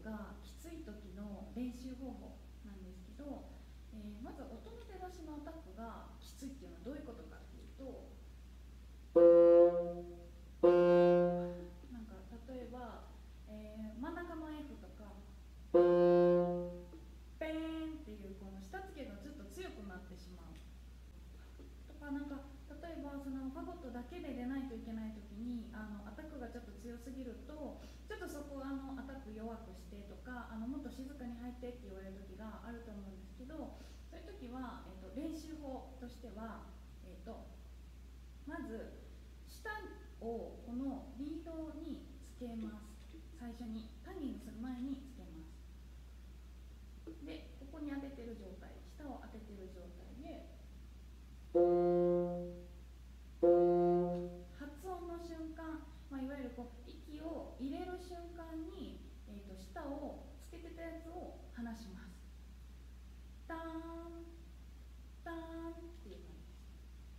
がきつい時の練習方法なんですけど、まず音の出だしのアタックがきついっていうのはどういうことかっていうと、なんか例えば、真ん中の F とかペーンっていうこの下付けがちょっと強くなってしまうとか、なんか例えばそのファゴットだけで出ないといけない時にアタックがちょっと強すぎると、ちょっとそこアタック弱くしてとか、もっと静かに入ってって言われる時があると思うんですけど、そういう時は、練習法としては、まず下をこのリードにつけます。最初にタンギングする前につけます。でここに当ててる状態、下を当ててる状態で発音の瞬間、いわゆるこう息を入れる瞬間に、下をつけてたやつを離します。ターンターンっていう感じです。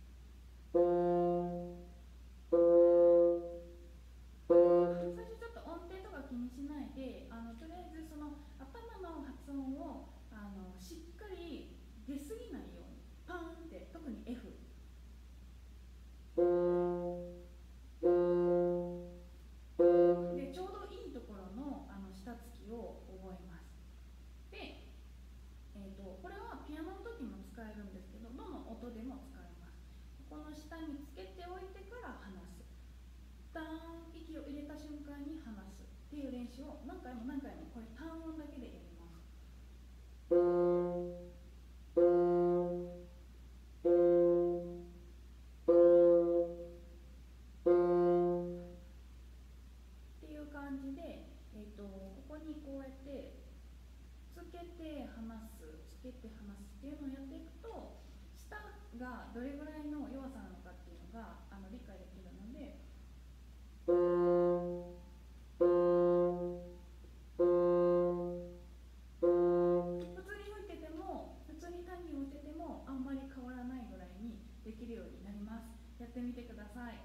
最初ちょっと音程とか気にしないで、とりあえずその頭の発音をしっかり出過ぎないように、パーンって、特に Fでちょうどいいところの下つきを覚えます。で、これはピアノの時も使えるんですけど、どの音でも使えます。この下につけておいてから離す。ターン、息を入れた瞬間に離すっていう練習を何回も何回も、これ単音だけでやります。っていう感じで、ここにこうやってつけて離す、つけて離すっていうのをやっていくと、下がどれぐらいの弱さなのかっていうのが理解できるので、普通に吹いてても、普通にタンギンを打っててもあんまり変わらないぐらいにできるようになります。やってみてください。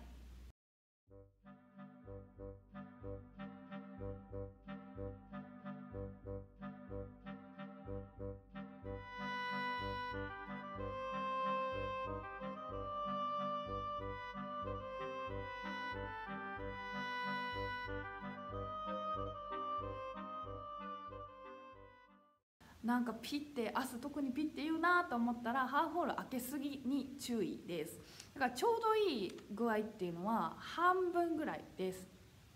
なんかピッて、明日特にピッて言うなと思ったら、ハーフホール開けすぎに注意です。だからちょうどいい具合っていうのは半分ぐらいです。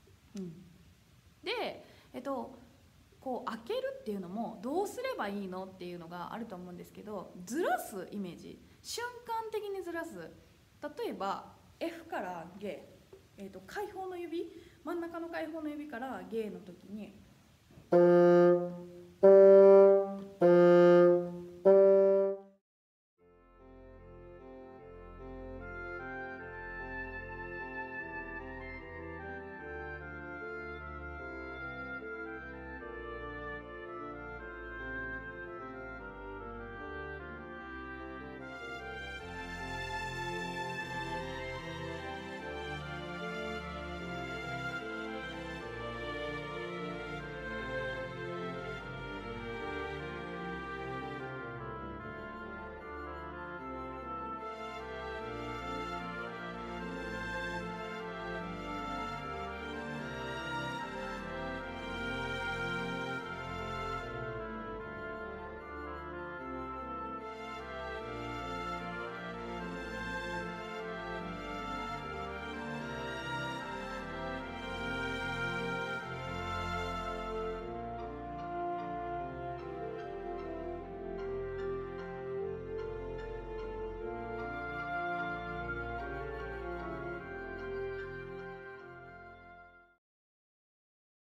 で、こう開けるっていうのもどうすればいいのっていうのがあると思うんですけど、ずらすイメージ、瞬間的にずらす。例えば F からゲー、開放の指、真ん中の開放の指からゲーの時に